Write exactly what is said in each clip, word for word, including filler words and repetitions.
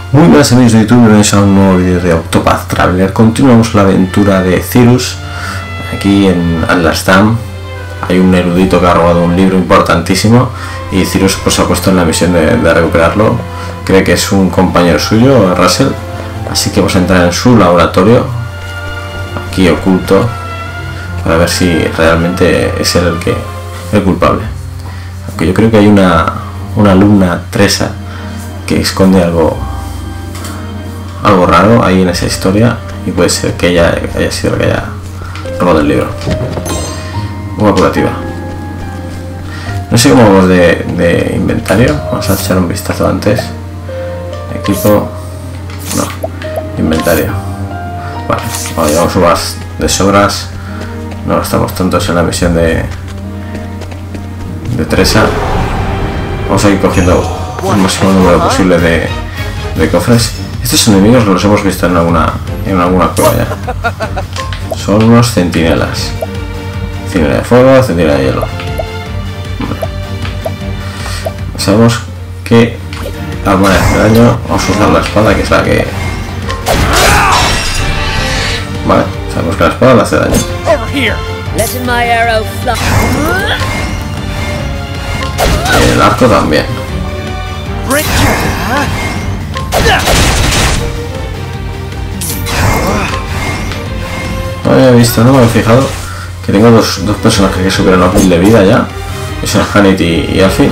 Muy buenas amigos de YouTube, bienvenidos a un nuevo vídeo de Octopath Traveler. Continuamos la aventura de Cyrus aquí en Atlas Dam. Hay un erudito que ha robado un libro importantísimo y Cyrus pues, se ha puesto en la misión de, de recuperarlo. Cree que es un compañero suyo, Russell, así que vamos a entrar en su laboratorio, aquí oculto, para ver si realmente es él el, que, el culpable. Aunque yo creo que hay una, una alumna, Tresa, que esconde algo algo raro ahí en esa historia y puede ser que ella haya sido la que haya robado el libro. Una curativa. No sé cómo vamos de, de inventario. Vamos a echar un vistazo antes. Equipo. No. Inventario. Vale. Vale, llevamos uvas de sobras. No estamos tontos en la misión de de Tresa. Vamos a ir cogiendo el máximo número posible de, de cofres. Estos enemigos los hemos visto en alguna en alguna cueva ya. Son unos centinelas. Centinela de fuego, centinela de hielo. Vale. Sabemos que arma hace daño. Vamos a usar la espada, que es la que... Vale, sabemos que la espada le hace daño. Y el arco también. No había visto, no me he fijado que tengo dos, dos personajes que superan los mil de vida ya, que son Hanity y Afi.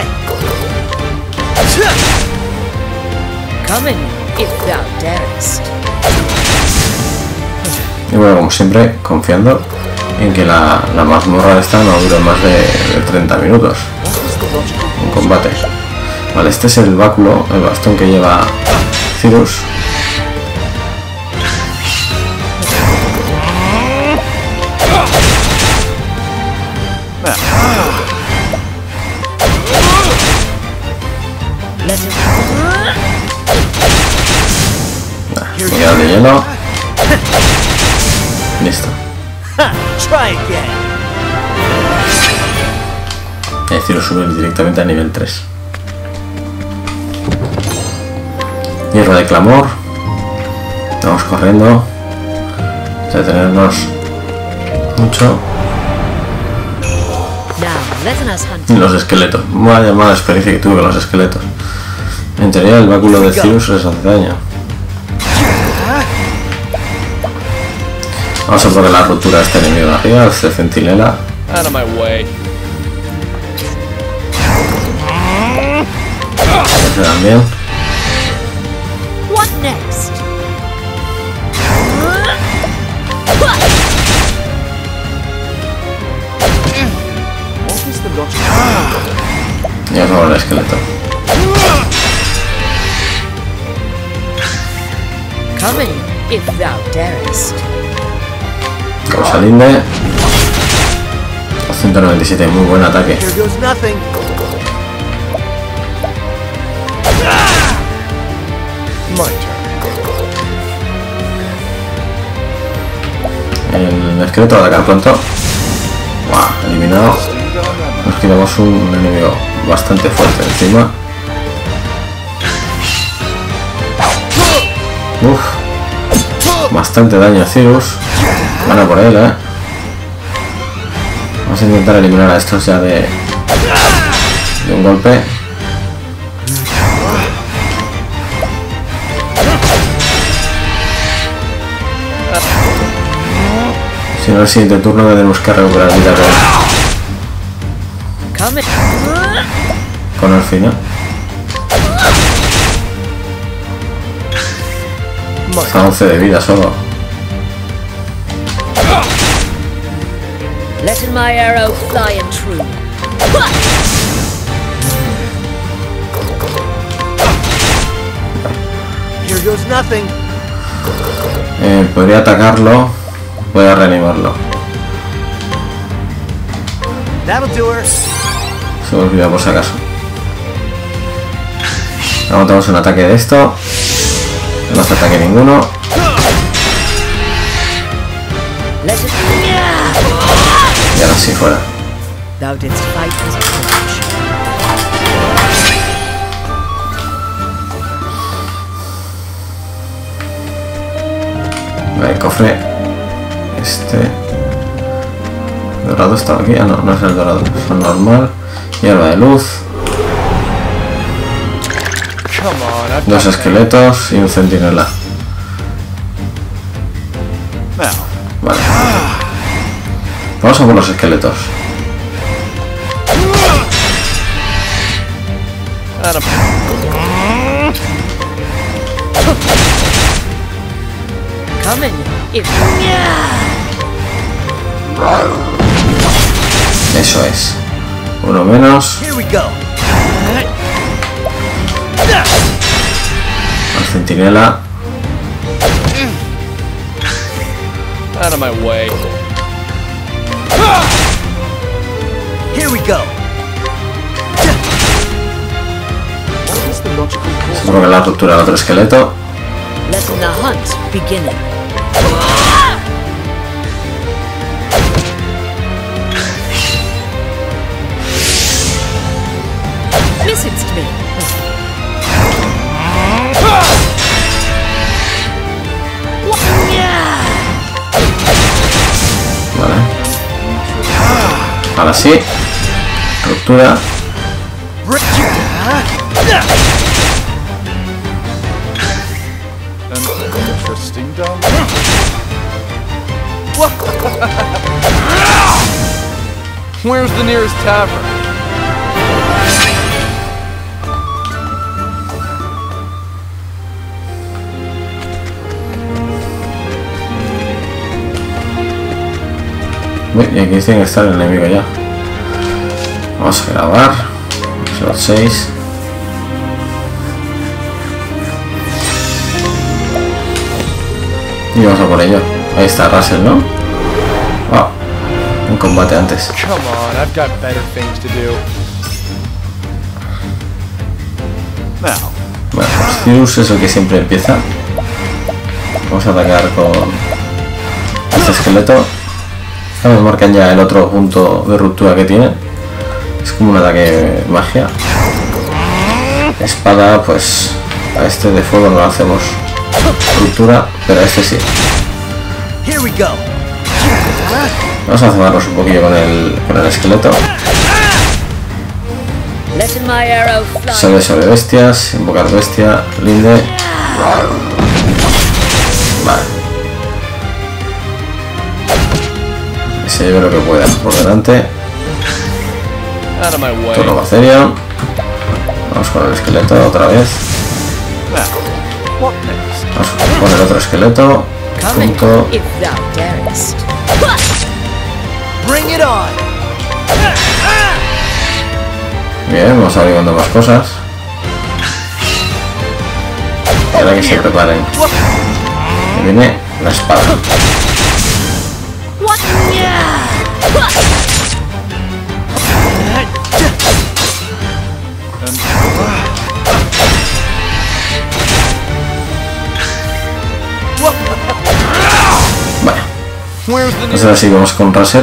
Y bueno, como siempre, confiando en que la, la mazmorra esta no dure más de, de treinta minutos en combate. Vale, este es el báculo, el bastón que lleva Cyrus. Nah, de hielo. Listo. Es decir, subir directamente a nivel tres. Hierro de clamor. Estamos corriendo. Detenernos mucho. Y los esqueletos. Vaya mala experiencia que tuve con los esqueletos. En teoría el báculo de Cyrus les hace daño. Vamos a poner la ruptura a este enemigo de arriba, este centinela. Este también. Y ahora el esqueleto. Rosalinde. ciento noventa y siete, muy buen ataque. El esqueleto va a atacar pronto. Wow, eliminado. Nos quedamos un enemigo bastante fuerte encima. Uf, bastante daño a Cyrus. Van a por él, eh. Vamos a intentar eliminar a estos ya de, de un golpe. Si no, el siguiente turno tenemos que recuperar vida con, con el final. Está once de vida solo. Eh, podría atacarlo. Voy a reanimarlo. Se me olvidó por si acaso. Aguantamos un ataque de esto. No hace ataque ninguno. Y ahora sí, fuera. dorado estaba aquí. Ah, no, no es el dorado, es el normal. Hierba de luz. Dos esqueletos y un centinela. Vale. Vamos a por los esqueletos. Eso es. Uno menos. Al centinela. Out of my way. Here we go. Seguro que la ruptura del otro esqueleto. Let the hunt begin. Listens to me. Vale. Ahora sí. Ruptura. Interesting, dumb. Where's the nearest tavern? Uy, y aquí tiene que estar el enemigo ya. Vamos a grabar. Slot seis. Y vamos a por ello. Ahí está Russell, ¿no? Wow. Un combate antes. Come on, I've got better things to do. Now. Bueno, pues Cyrus es el que siempre empieza. Vamos a atacar con este esqueleto. Me marcan ya el otro punto de ruptura que tiene. Es como un ataque magia. Espada, pues a este de fuego no lo hacemos ruptura, pero a este sí. Vamos a cebarnos un poquillo con el, con el esqueleto. Salve sobre bestias, invocar bestia, linde. Vale. Se lleve lo que pueda por delante. Turno Bacterium. Vamos con el esqueleto otra vez. Vamos con el otro esqueleto. Punto. Bien, vamos a ver más cosas. Y ahora que se preparen. Y viene la espada. Vale. Pues ahora sí, vamos con Russell.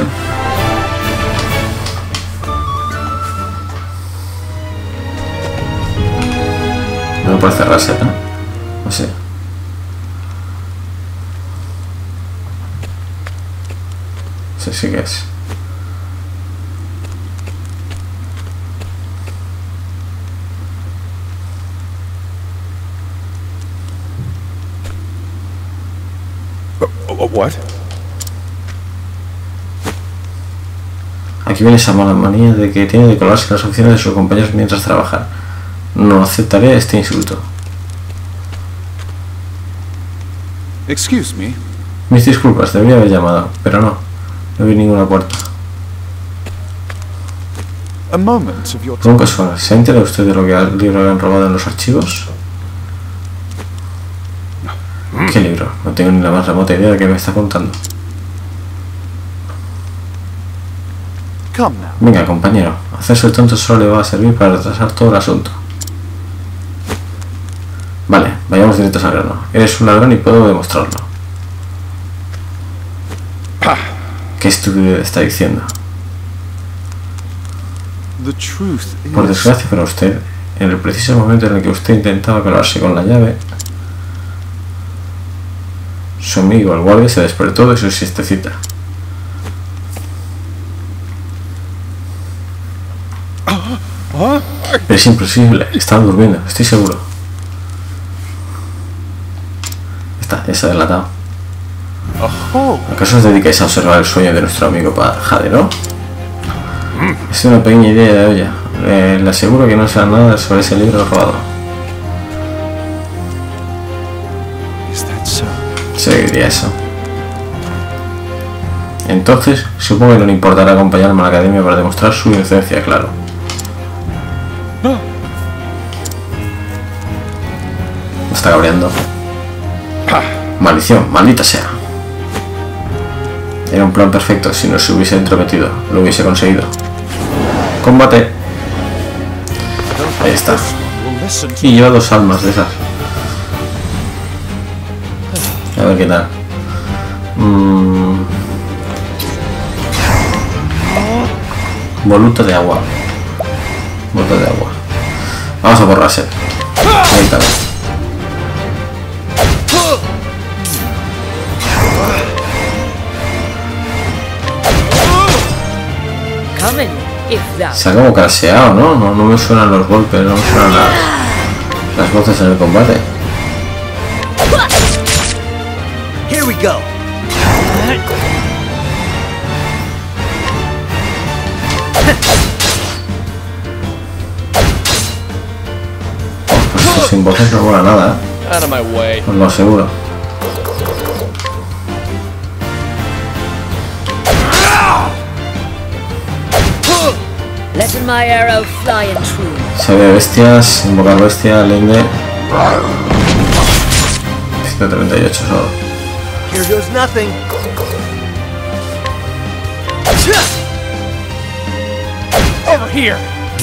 No me parece Russell, ¿no? No sé. Sí, sí que es. What? Aquí viene esa mala manía de que tiene de colarse las opciones de sus compañeros mientras trabajan. No aceptaré este insulto. Excuse me. Mis disculpas, debería haber llamado, pero no. No vi ninguna puerta. A moment of your ¿Cómo que suena? ¿Se ha enterado usted de lo que el libro le han robado en los archivos? ¿Qué libro? No tengo ni la más remota idea de qué me está contando. Venga, compañero, hacerse el tonto solo le va a servir para retrasar todo el asunto. Vale, vayamos directos al grano. Eres un ladrón y puedo demostrarlo. ¿Qué estúpido está diciendo? Por desgracia para usted, en el preciso momento en el que usted intentaba colarse con la llave, su amigo el guardia se despertó de su siestecita. Huh? Es imposible, están durmiendo, estoy seguro. Está, es adelantado. Oh. ¿Acaso os dedicáis a observar el sueño de nuestro amigo Jadero? Es una pequeña idea de olla. Eh, le aseguro que no será nada sobre ese libro robado. Is that so? Se diría eso. Entonces, supongo que no le importará acompañarme a la academia para demostrar su inocencia, claro. No. Me está cabreando. Maldición, maldita sea. Era un plan perfecto. Si no se hubiese entrometido, lo hubiese conseguido. Combate. Ahí está. We'll listen to Y lleva dos almas de esas. A ver qué tal. Mm. Voluto de agua. Voluto de agua. Vamos a borrarse. Ahí está. Coming, if thou. Se ha como craseado, ¿no? ¿no? No me suenan los golpes, no me suenan las, las voces en el combate. Here we go. Pues esto sin voces no mola nada, ¿eh? Out of my way. Os lo aseguro. Letting my arrow fly and true. Se ve bestias, invocar bestia, linde. ciento treinta y ocho solo. Here goes nothing. Over here.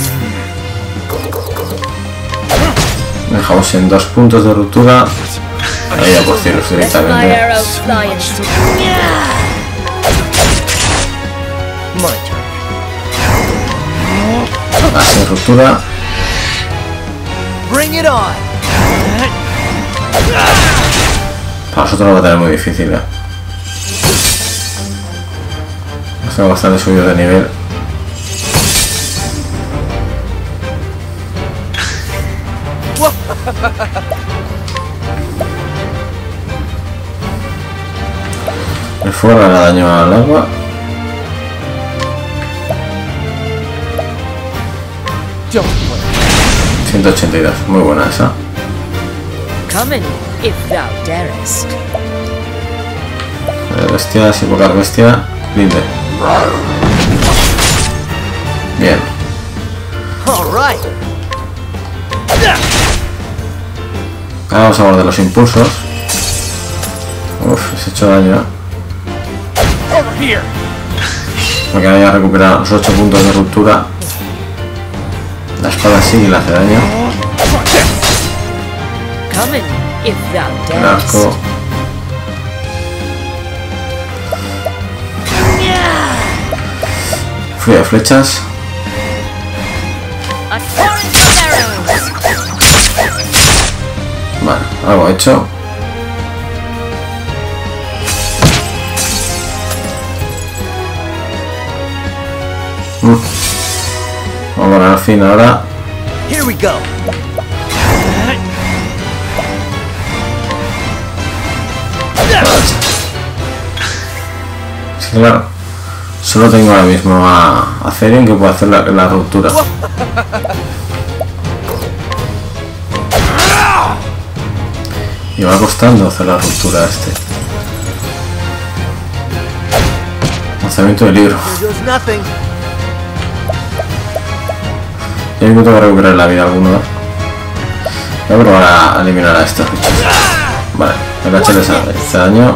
Dejamos en dos puntos de ruptura. Ahí ya por cielos Letting my directamente. arrow fly and true. My turn. Así ruptura. Bring it on. Para nosotros lo va a tener muy difícil, ¿eh? Tengo bastante subido de nivel. El fuego le da daño al agua. Don't play. ciento ochenta y dos, muy buena esa. Coming, if thou darest. Eh, Bestias, invocar bestia. Linde. Bien. All right. Ahora vamos a guardar los impulsos. Uf, se ha hecho daño, ¿eh? Over here. Porque ahora ya recupera los ocho puntos de ruptura. La espada sí le hace daño. Coming, if thou El darest. arco. Fría de flechas. A torrent of arrows. Vale, algo hecho. Mm. Vamos a poner al fin ahora. Here we go. Sí, claro. Solo tengo ahora mismo a, a Therion que puede hacer la, la ruptura. Y va costando hacer la ruptura a este. Lanzamiento del libro. Here goes nothing. Yo creo que tengo que recuperar la vida alguno. Voy a probar a eliminar a estos bichos. Vale, el H les hace daño.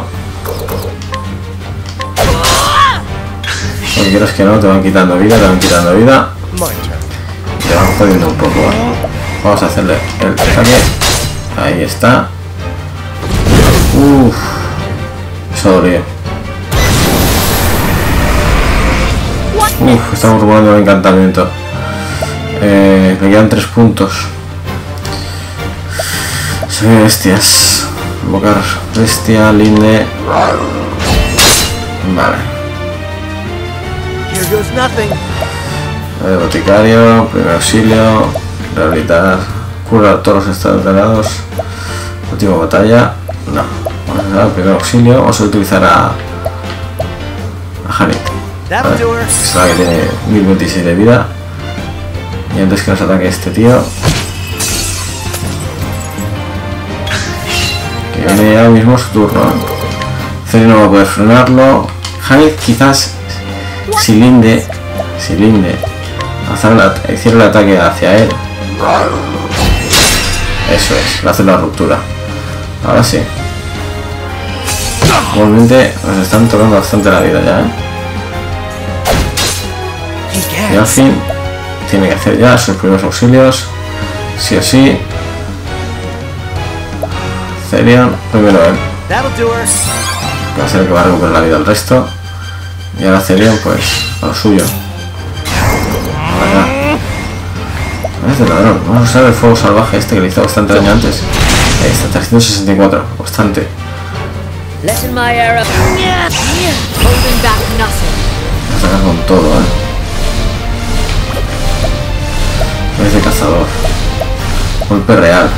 Lo que quiero es que no, te van quitando vida, te van quitando vida. My turn. Te van jodiendo un poco. ¿eh? Vamos a hacerle el ataque. Ahí está. Uff. Eso dolió. Uff, estamos robando el encantamiento. Eh, me quedan tres puntos. Soy bestias. Invocar bestia, linde. Vale. Here goes nothing. El boticario, primer auxilio, rehabilitar, cura todos los estados alterados, última batalla, no, vamos a usar primer auxilio, vamos a utilizar a, a Hanit, That'll vale, do her. que es la que tiene mil veintiséis de vida, y antes que nos ataque este tío, que viene ya mismo su turno, Ceri no va a poder frenarlo, Hanit quizás si Linde, si Linde hacer la, hiciera el ataque hacia él, eso es, le hace la ruptura. Ahora sí. Igualmente nos están tocando bastante la vida ya, ¿eh? Y al fin tiene que hacer ya sus primeros auxilios, sí o sí. Therion, primero él, That'll do her. que va a ser el que va a recuperar la vida al resto. Y ahora Therion, pues, a lo suyo. Venga. Es de ladrón. Vamos a usar el fuego salvaje este que le hizo bastante daño antes. Ahí está, trescientos sesenta y cuatro, bastante. Letting my arrow. Holding back nothing. Ataca con todo, eh. Es de cazador. Golpe real.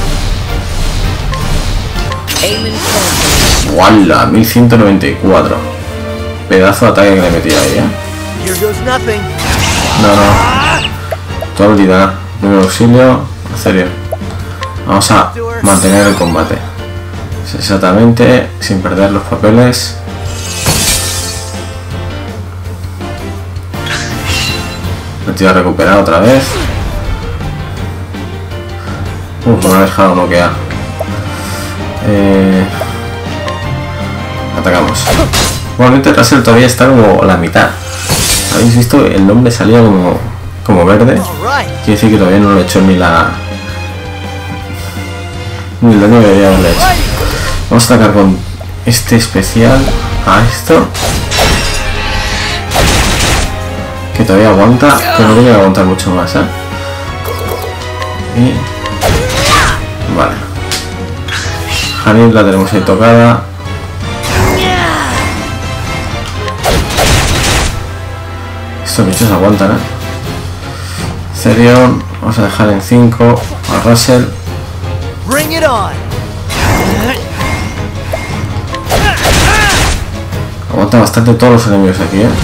Aiming firmly. ¡Wala! mil ciento noventa y cuatro. Pedazo de ataque que le he metido ahí, eh. Here goes nothing. No, no. Toda habilidad. Primer auxilio. En serio. Vamos a mantener el combate. Exactamente. Sin perder los papeles. El tío ha recuperado otra vez. Uf, me ha dejado noquear. Eh... Atacamos. Igualmente Russell todavía está como a la mitad. ¿Habéis visto? El nombre salía como, como verde. All right. Quiere decir que todavía no lo he hecho ni la... Ni el daño que debería haberle hecho. Vamos a atacar con este especial a esto. Que todavía aguanta, pero no tiene que aguantar mucho más, ¿eh? Y... Vale. Hanit la tenemos ahí tocada. Estos bichos aguantan, ¿eh? Therion, vamos a dejar en cinco a Russell. Bring it on. Aguanta bastante todos los enemigos aquí, ¿eh?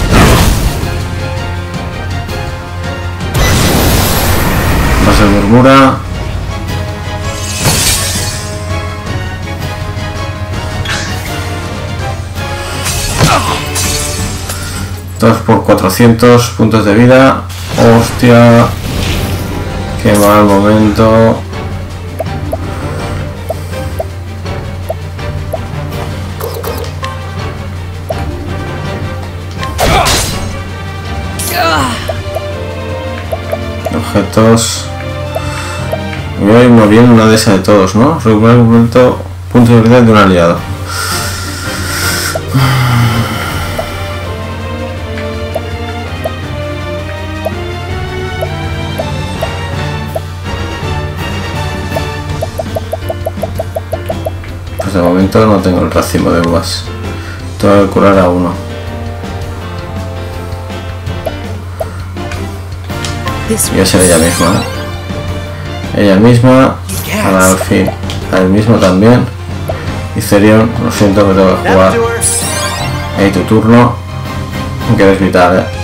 Russell murmura. dos por cuatrocientos puntos de vida. Hostia. Qué mal momento. Objetos. Voy a ir muriendo una de esas de todos, ¿no? Recuperar un momento. Punto de vida de un aliado. Pues de momento no tengo el racimo de uvas. Tengo que curar a uno. Y va a ser ella misma, ¿eh? Ella misma, ahora al fin, a él mismo también. Y Therion, lo siento que tengo que jugar. That'll do her. Ahí tu turno. Que eres vital, ¿eh?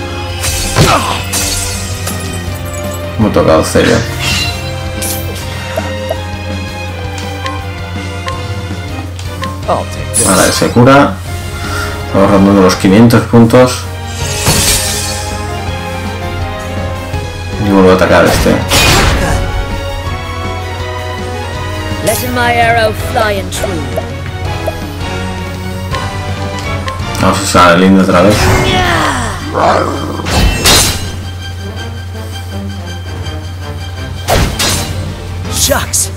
Me ha tocado Therion. I'll take this. Ahora él se cura. Estamos rondando los quinientos puntos. Y vuelvo a atacar a este. Letting my arrow fly and true. Vamos a usar el lindo otra vez. Shucks.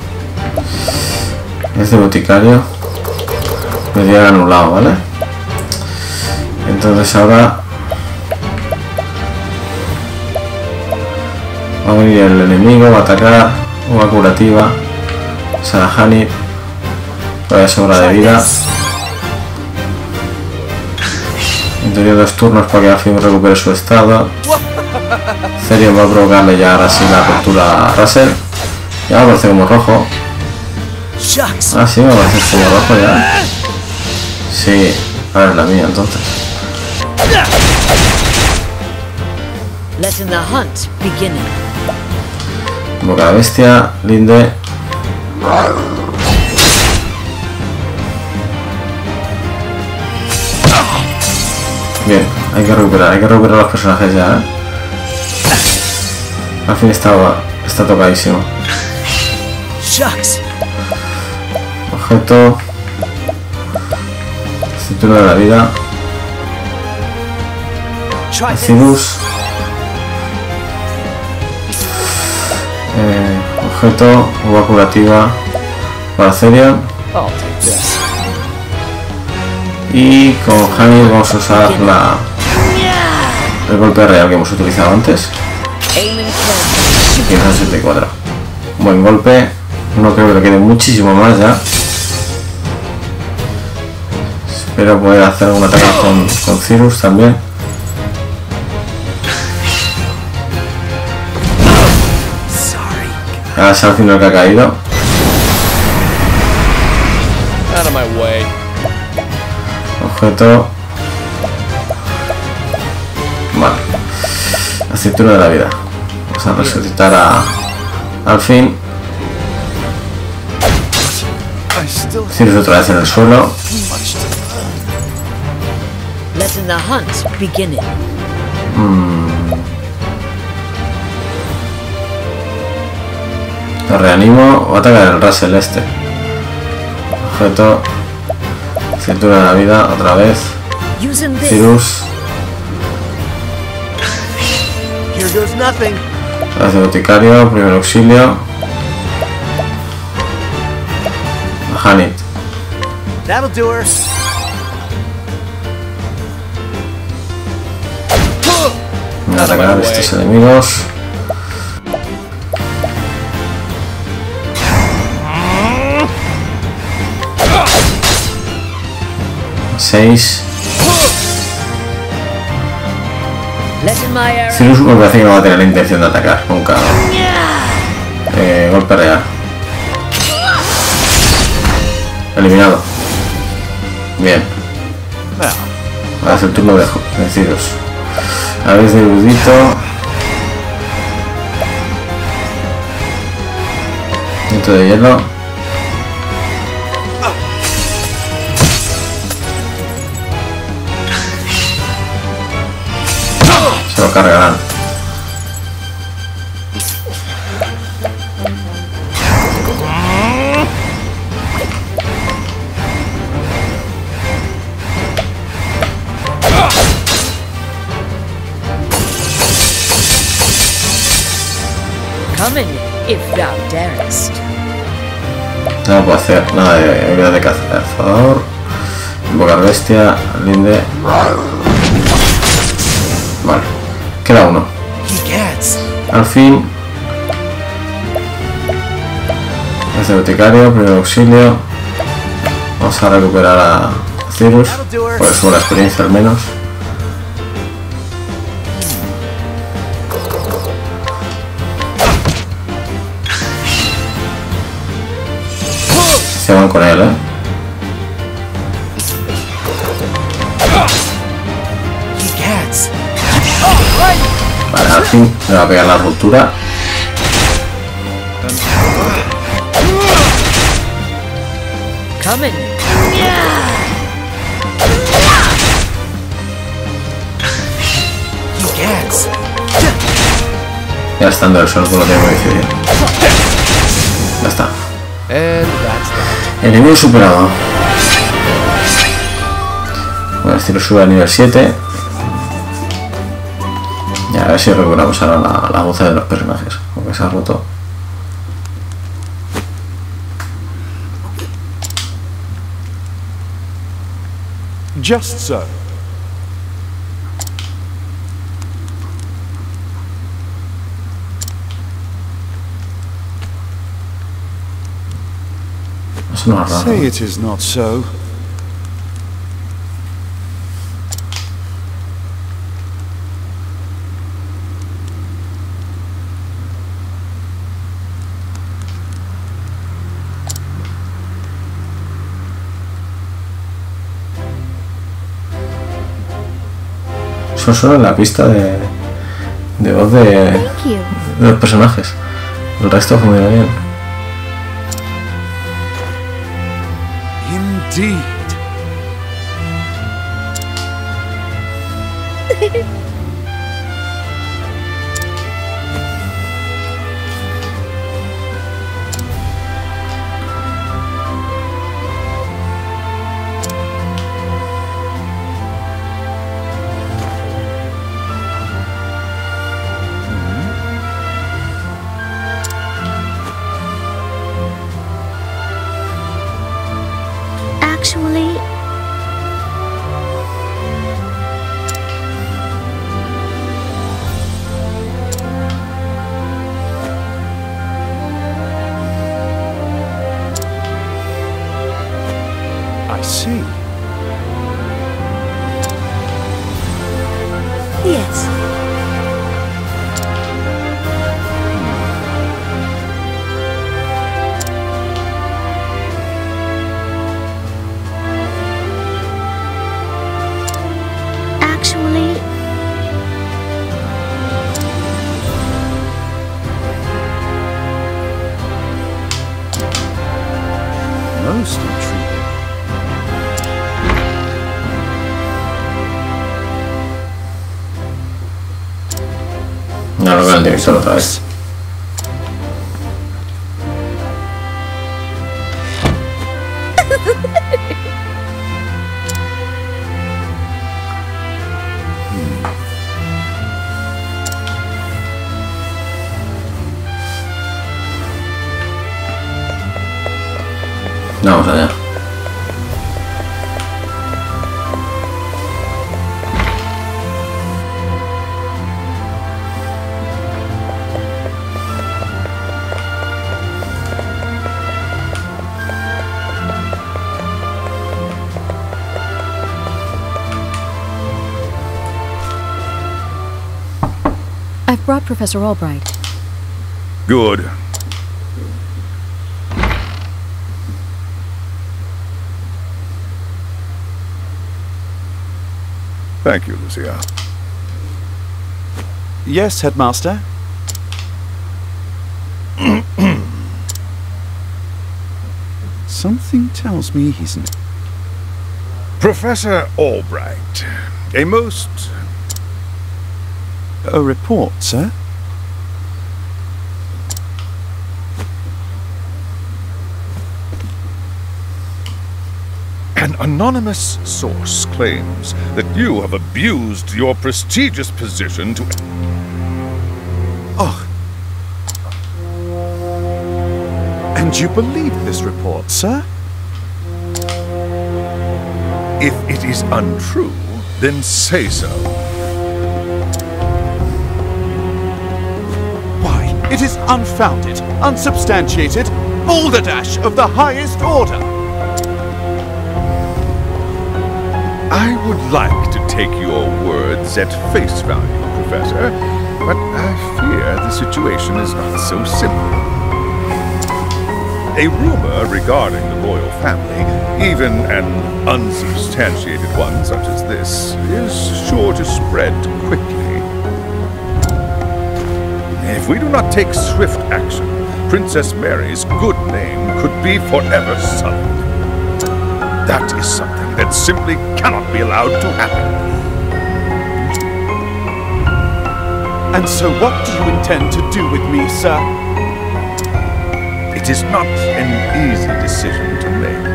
Este boticario me llega anulado, ¿vale? Entonces ahora va a venir el enemigo, va a atacar, una curativa, Sarah Hanit, todavía sobra de vida. En teoría dos turnos para que al fin recupere su estado. Therion va a provocarle ya ahora sí la ruptura a Russell. Ya me parece como rojo. Shucks. Ah, sí, me parece como rojo ya. Sí, ahora es la mía entonces. Letting the hunt begin. Boca la bestia, Linde. Bien, hay que recuperar, hay que recuperar los personajes ya, ¿eh? Al fin estaba, está tocadísimo. Shucks. Objeto. Cinturón de la vida. Try this. Cyrus. Eh, objeto, uva curativa para Therion. I'll take this. Y con Hanny vamos a usar la, el golpe real que hemos utilizado antes. Aim and kill. quinientos setenta y cuatro. Buen golpe. No creo que le quede muchísimo más ya. Espero poder hacer algún ataque con, con Cyrus también. Sorry. Ahora es al final que ha caído. Out of my way. Objeto. Vale. La cintura de la vida. Vamos a resucitar a, al fin. I still have Cyrus otra vez en el suelo. much to learn. Letting the hunt begin. Lo reanimo o ataca el Russell este. Objeto. Cintura de la vida, otra vez. Using this. Cyrus. Here goes nothing. Gracias, boticario, primer auxilio. Hanit. That'll do her. Voy a atacar a estos enemigos. seis. Letting my arrow. Cyrus me parece que no va a tener la intención de atacar nunca. Eh, golpe real. Eliminado. Bien. Ahora es el turno de, de Cyrus. A ver, de erudito. Viento de hielo. Se lo cargarán. Coming, if thou darest. No puedo hacer nada de habilidad de cazador. Invocar bestia, Linde. Vale, queda uno. He gets. Al fin. Este boticario, primer auxilio. Vamos a recuperar a Cyrus. Por eso la experiencia al menos. Se van con él, eh. He gets. Vale, al fin me va a pegar la ruptura. Coming. He gets. Ya estando el sol, lo tengo que decidir. Ya está. And that's that. Enemigo superado. Bueno, este lo sube a nivel siete. Y a ver si recuperamos ahora la, la voz de los personajes. Porque se ha roto. Just so. Eso no es raro. Say it is not so. Eso suena en la pista de, de voz de, de los personajes. El resto funciona bien. Indeed. Actually, I see. yes. Actually, Most intriguing. No lo veo el director otra vez. Vamos allá. I've brought Professor Albright. Good. Thank you, Lucia. Yes, Headmaster? Something tells me he's n- Professor Albright, a most... A report, sir? An anonymous source claims that you have abused your prestigious position to... Oh. And you believe this report, sir? If it is untrue, then say so. Why, it is unfounded, unsubstantiated, balderdash of the highest order! I would like to take your words at face value, Professor, but I fear the situation is not so simple. A rumor regarding the royal family, even an unsubstantiated one such as this, is sure to spread quickly. If we do not take swift action, Princess Mary's good name could be forever sullied. That is something that simply cannot be allowed to happen. And so what do you intend to do with me, sir? It is not an easy decision to make.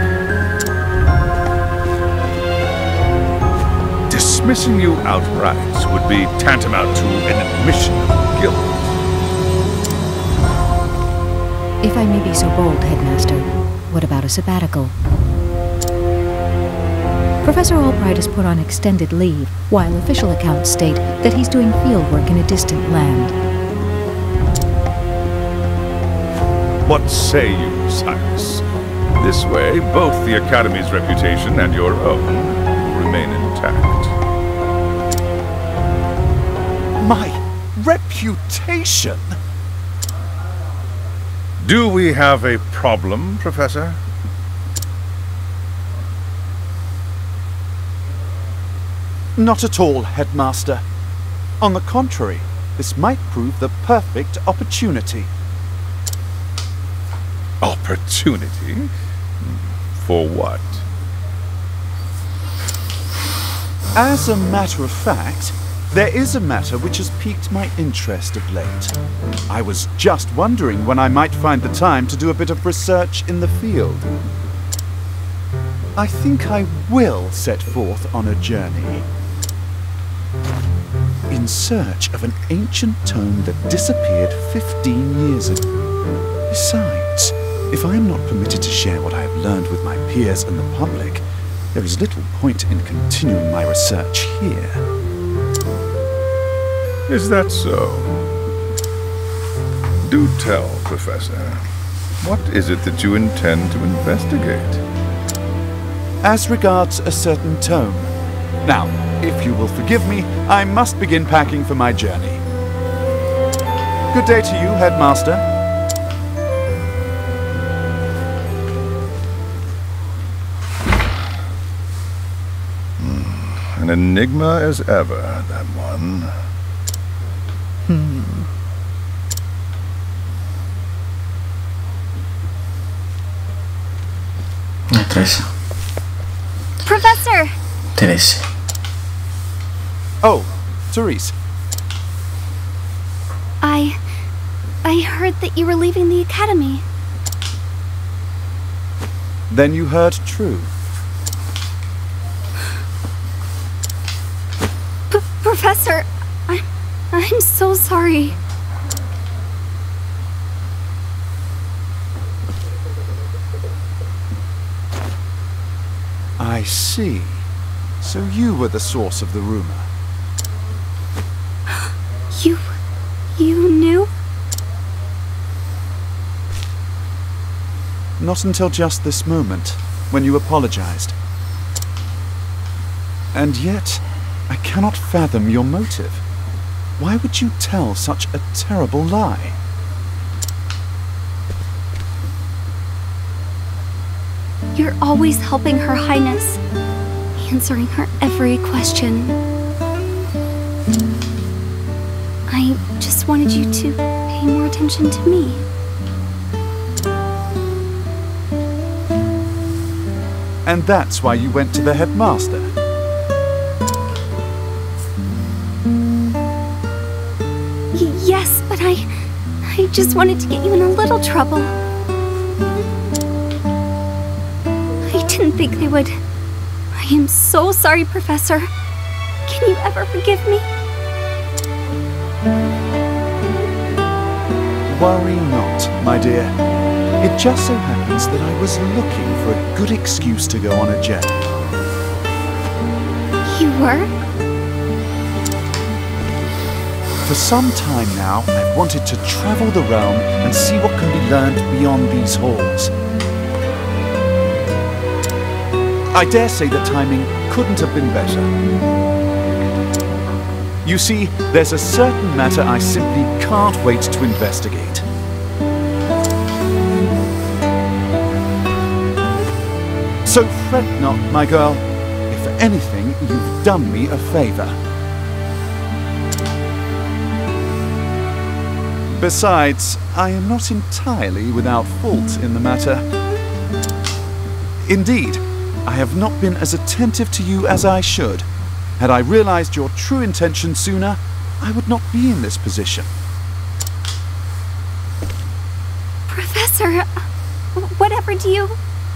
Dismissing you outright would be tantamount to an admission of guilt. If I may be so bold, Headmaster, what about a sabbatical? Professor Albright has put on extended leave, while official accounts state that he's doing field work in a distant land. What say you, Cyrus? This way, both the Academy's reputation and your own will remain intact. My reputation? Do we have a problem, Professor? Not at all, Headmaster. On the contrary, this might prove the perfect opportunity. Opportunity? For what? As a matter of fact, there is a matter which has piqued my interest of late. I was just wondering when I might find the time to do a bit of research in the field. I think I will set forth on a journey in search of an ancient tome that disappeared fifteen years ago. Besides, if I am not permitted to share what I have learned with my peers and the public, there is little point in continuing my research here. Is that so? Do tell, Professor. What is it that you intend to investigate? As regards a certain tome. Now, if you will forgive me, I must begin packing for my journey. Good day to you, Headmaster. Hmm. An enigma as ever, that one. Hmm. Teresa. Professor! Teresa. Oh, Therese. I... I heard that you were leaving the academy. Then you heard true. P- Professor, I'm... I'm so sorry. I see. So you were the source of the rumor. You... you knew? Not until just this moment, when you apologized. And yet, I cannot fathom your motive. Why would you tell such a terrible lie? You're always helping Her Highness, answering her every question. I just wanted you to pay more attention to me. And that's why you went to the headmaster. Y- yes, but I... I just wanted to get you in a little trouble. I didn't think they would. I am so sorry, Professor. Can you ever forgive me? Worry not, my dear. It just so happens that I was looking for a good excuse to go on a journey. You were? For some time now, I've wanted to travel the realm and see what can be learned beyond these halls. I dare say the timing couldn't have been better. You see, there's a certain matter I simply can't wait to investigate. So fret not, my girl. If for anything, you've done me a favor. Besides, I am not entirely without fault in the matter. Indeed, I have not been as attentive to you as I should. Had I realized your true intention sooner, I would not be in this position. Professor, whatever do you...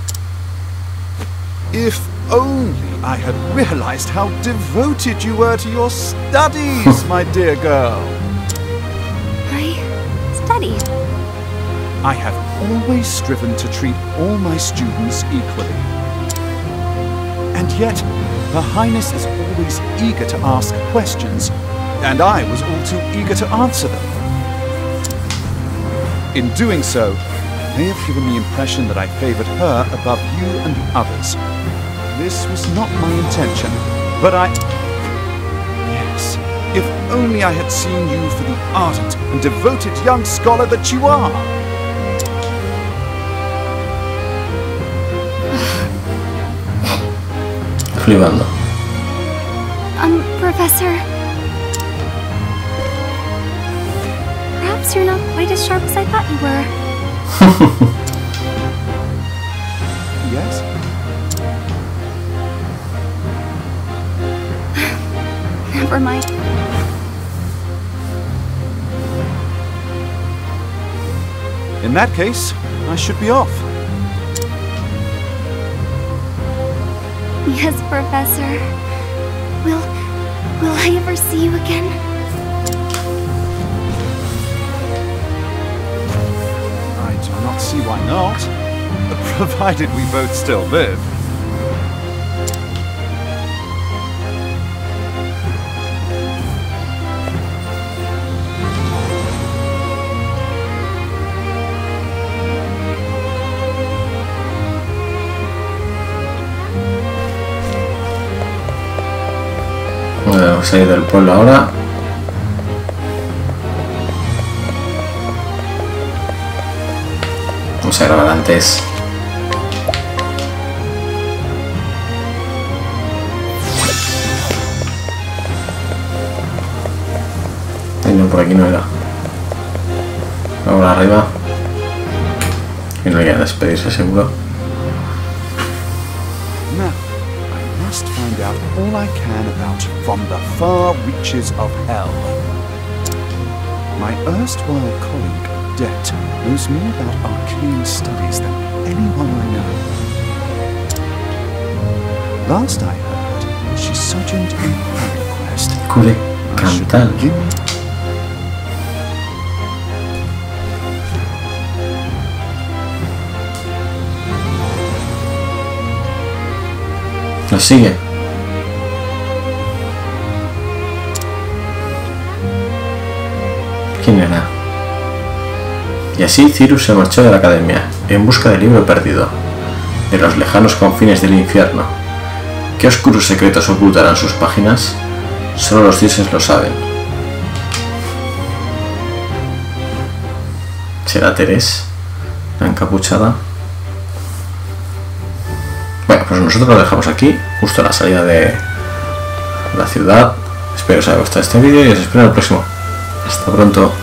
If only I had realized how devoted you were to your studies, my dear girl. I study. I have always striven to treat all my students equally. And yet, Her Highness is always eager to ask questions, and I was all too eager to answer them. In doing so, I may have given the impression that I favored her above you and the others. This was not my intention, but I... Yes, if only I had seen you for the ardent and devoted young scholar that you are! Flipando. Um, Professor. Perhaps you're not quite as sharp as I thought you were. Yes? Never mind. In that case, I should be off. Yes, Professor. Will... will I ever see you again? I do not see why not. Provided we both still live. Bueno, salir del pueblo ahora. Vamos a grabar antes. Ay, no, por aquí no era. Ahora arriba. Y no hay que despedirse seguro. Now, I must find out all I can about From the Far Reaches of Hell. My erstwhile colleague, Det, knows more about arcane studies than anyone I know. Last I heard, she sojourned in HarryQuest. Cure Cantal. Nos sigue. ¿Quién era? Y así Cyrus se marchó de la academia, en busca del libro perdido, de los lejanos confines del infierno. ¿Qué oscuros secretos ocultarán sus páginas? Solo los dioses lo saben. ¿Será Terés, la encapuchada? Bueno, pues nosotros lo dejamos aquí, justo a la salida de la ciudad. Espero que os haya gustado este vídeo y os espero en el próximo. Hasta pronto.